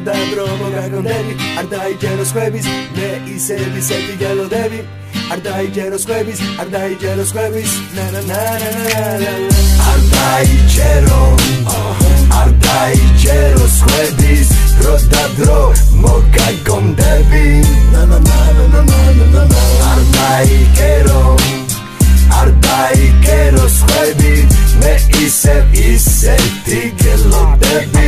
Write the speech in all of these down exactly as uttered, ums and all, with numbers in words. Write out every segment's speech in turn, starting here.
და დრო მოგაგონდები არ დაიჯეროს ხვების მე ისევ ისეთი გელოდები არ დაიჯეროს ხვების არ დაიჯეროს ხვების ნა ნა ნა ნა ნა არ დაიჯერო არ დაიჯეროს ხვების დრო და დრო მოგაგონდები ნა ნა ნა ნა ნა ნა არ დაიჯერო არ დაიჯეროს ხვები მე ისევ ისეთი გელოდები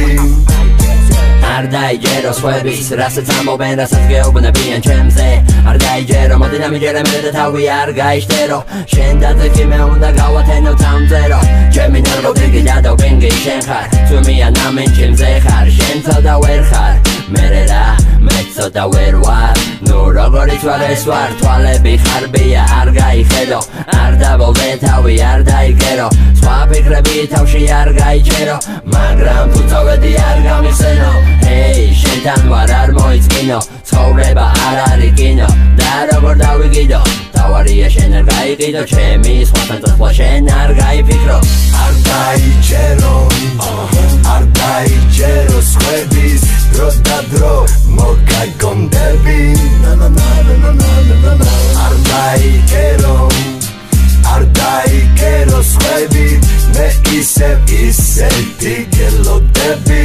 არ დაიჯეროს ხვების რასაც ამობენ რასაც გეუბნებიან ჩემზე არ დაიჯერო მოდი დამიჯერე მე და თავი არ გაიშტერო შენ დაძექი მე უნდა გავათენო თამძერო ჩემი ნერვო ბრიგიდა და ვინგი შენ ხარ ძვიმიან ამენ ჩემზე ხარ შენ ცოდა ვერ ხარ მერე რა მე ცოდა ვერ ვარ ნუ როგორი თვალეს ვარ თვალები ხარბია არ გაიხედო არ დაბოლდე თავი არ დაიგერო სხვა ფიქრები თავში არ გაიჭერო მაგრამ თუ წავედი არ გამიხსენო ჰეი შენთან ვარ არ მოიწკინო ცხოვრება არ არის კინო და როგორ დავიგიდო თავარია შენ არ გაიყიდო ჩემი სხვათან წახლა შენ არ გაიფიქრო არ დაიჯერო არ დაიჯეროს ხვების დრო და დრო მოგაგონდები ნა ნა ნა ნა ნა ნა არ დაიჯერო არ დაიჯეროს ხვები მე ისევ ისეთი გელოდები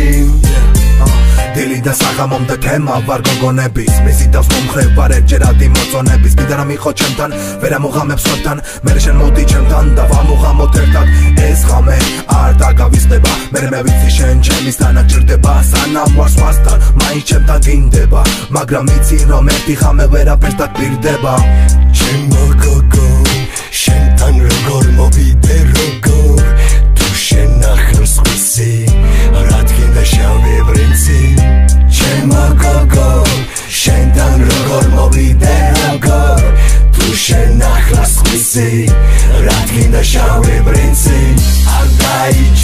დილი და საღამომ და თემა ვარ გოგონების მისი დავს მომხრე ვარ ერთჯერადი მოწონების მინდა რომ იყო ჩემთან ვერ ამოღამებს სხვებთან მერე შენ მოდი ჩემთან და ვამოღამოთ ერთად ეს ღამე არ დაგავიწყდება მერე მე ვიცი შენ ჩემისთან აქ ჭირდება სანამ ვარ სხვასთან მაინც ჩემთან გინდება მაგრამ ვიცი რომ ერთი ღამე ვერაფერს დაგპირდება ჩემო გოგო შენთან როგორ მოვიდე როგორ თუ შენ ახლოს ხუსი რადგან შავი ბრინცი ჩემო გოგო შენთან როგორ მოვიდე როგორ თუ შენ ახლოს ხუსი რადგან შავი ბრინცი არ დაიჯეროს